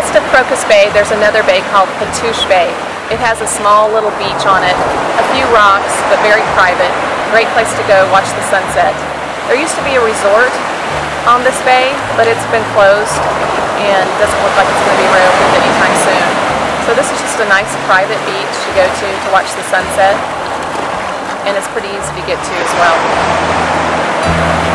East of Katouche Bay, there's another bay called Katouche Bay. It has a small little beach on it, a few rocks, but very private. Great place to go watch the sunset. There used to be a resort on this bay, but it's been closed and doesn't look like it's going to be reopened anytime soon. So this is just a nice private beach to go to watch the sunset, and it's pretty easy to get to as well.